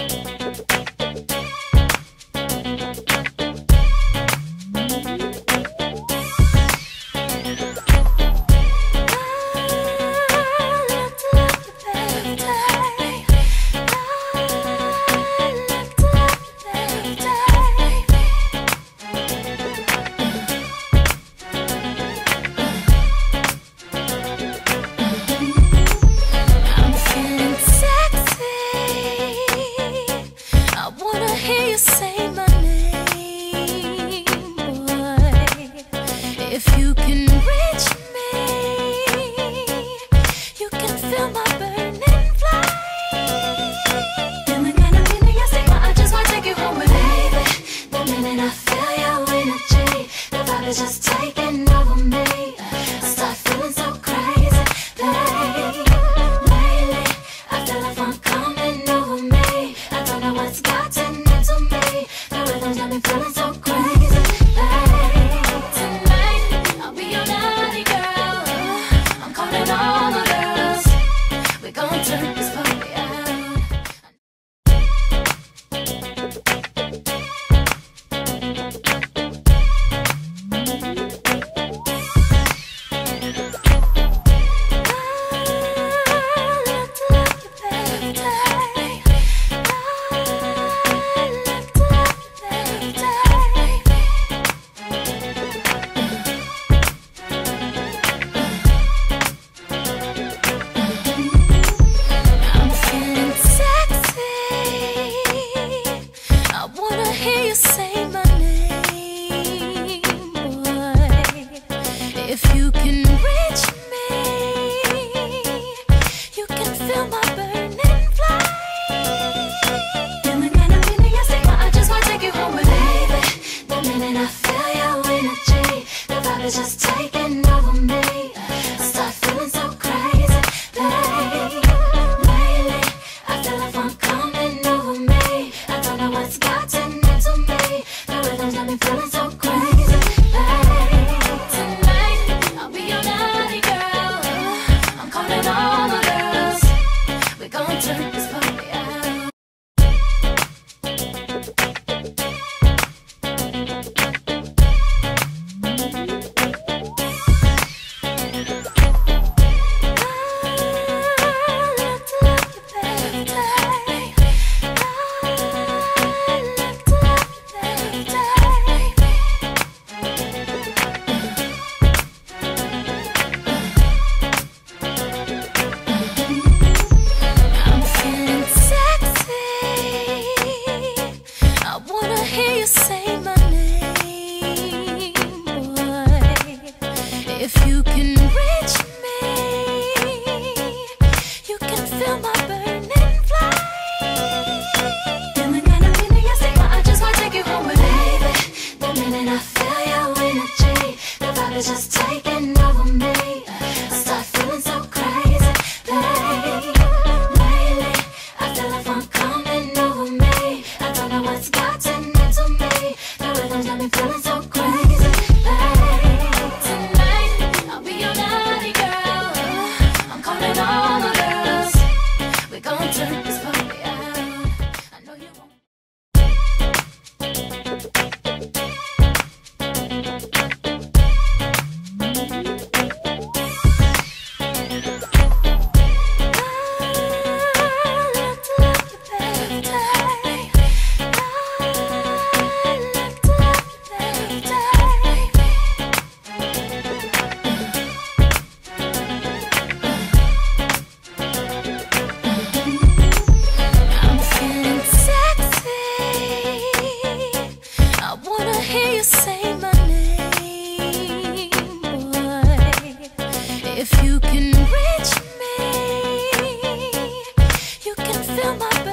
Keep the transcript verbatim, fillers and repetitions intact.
Just taking over me. I start feeling so crazy, babe. Lately, I feel like I'm coming over me. I don't know what's gotten into me. The rhythm's got me feeling so crazy, babe. Tonight, I'll be your naughty girl. I'm calling all my girls. We're gonna turn this party out. If you can reach me, you can feel my burning flame. Feeling kind of feeling you say, I just wanna take you home with me, baby. The minute I feel your energy, the vibe is just taking over me. I start feeling so crazy, babe. Lately, I feel like I'm coming over me. I don't know what's gotten into me. The rhythm's got me feeling so crazy, babe. All my girls, we're gonna turn this party out. If you can reach me, you can feel my burning flame. Feeling kind of feeling you say, I just wanna take you home with me, baby. The minute I feel your energy, the vibe is just taking over me. I start feeling so crazy, babe. Lately, I feel like I'm coming over me. I don't know what's gotten into me. The rhythm's got me feeling so crazy, babe. All my girls, we're gonna turn this party out. I know you won't. Say my name, boy. If you can reach me, you can feel my